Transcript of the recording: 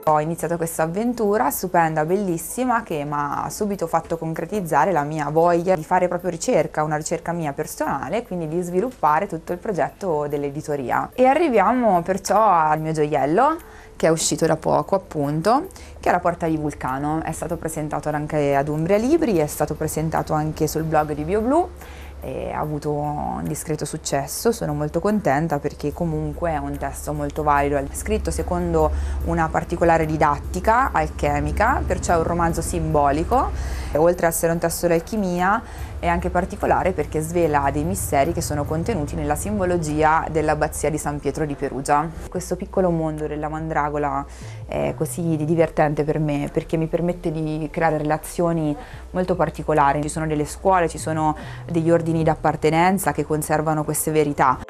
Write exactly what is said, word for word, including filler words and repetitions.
Ho iniziato questa avventura stupenda, bellissima, che mi ha subito fatto concretizzare la mia voglia di fare proprio ricerca, una ricerca mia personale, quindi di sviluppare tutto il progetto dell'editoria. E arriviamo perciò al mio gioiello, che è uscito da poco appunto, che è la Porta di Vulcano. È stato presentato anche ad Umbria Libri, è stato presentato anche sul blog di BioBlue e ha avuto un discreto successo. Sono molto contenta perché comunque è un testo molto valido, è scritto secondo una particolare didattica alchemica, perciò è un romanzo simbolico e oltre ad essere un testo di alchimia è anche particolare perché svela dei misteri che sono contenuti nella simbologia dell'abbazia di San Pietro di Perugia. Questo piccolo mondo della mandragola è così divertente per me perché mi permette di creare relazioni molto particolari. Ci sono delle scuole, ci sono degli ordini d'appartenenza che conservano queste verità